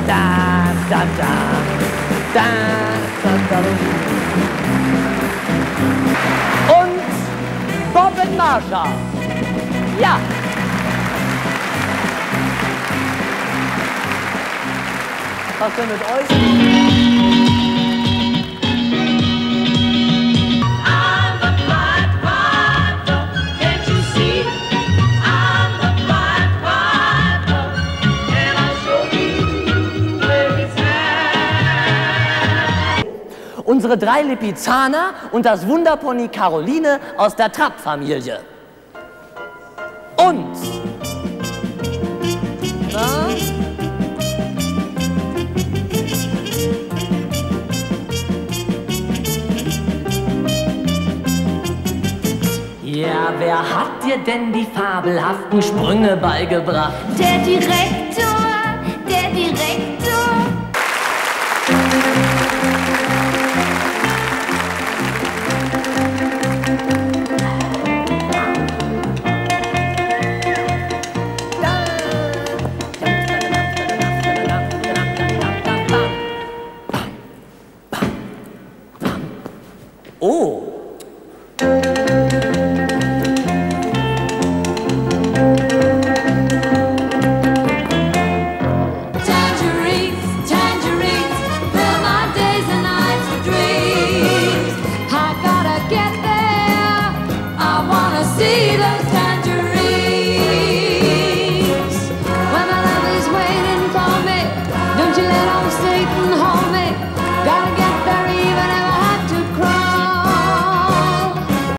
Da, da, da, da, da, da. Und Bob and Marsha. Ja. Was denn mit euch? Unsere 3 Lipizzaner und das Wunderpony Caroline aus der Trapp-Familie. Und... Na? Ja, wer hat dir denn die fabelhaften Sprünge beigebracht? Der Direktor, der Direktor. Oh. Tangerines, tangerines, fill my days and nights with dreams. I gotta get there. I wanna see those tangerines.